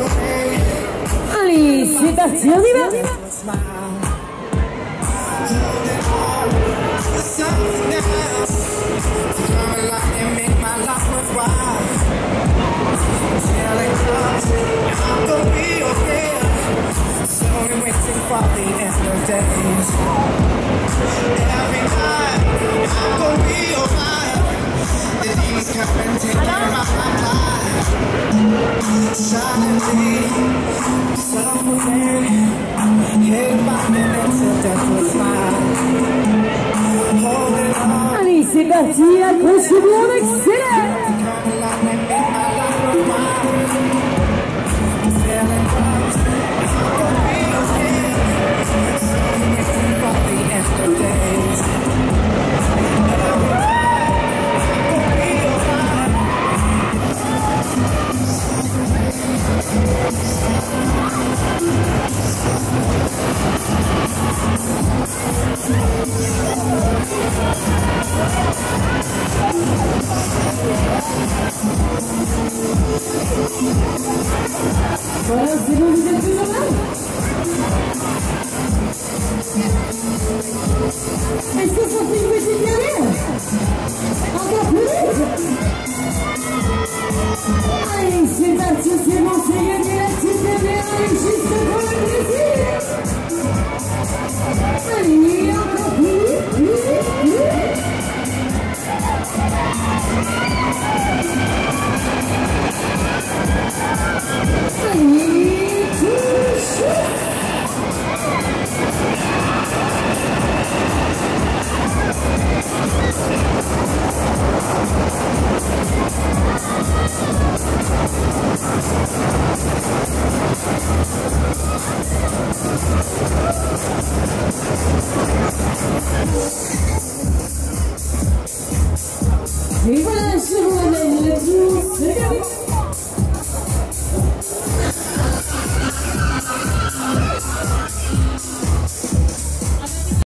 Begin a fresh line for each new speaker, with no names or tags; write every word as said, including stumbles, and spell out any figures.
Allez, c'est parti, on y va.
For the end of days, every night I'm gonna be alright. The demons come and take me out my life. Silently, suffering, hit by minutes till death will smile. Holding on.
Allez, c'est parti, accrochez-vous avec Céleste. Voilà, c'est bon, vous êtes toujours là? Est-ce que ça fait une petite dernière? Encore plus vite? Allez, c'est parti, c'est bon, c'est gagné.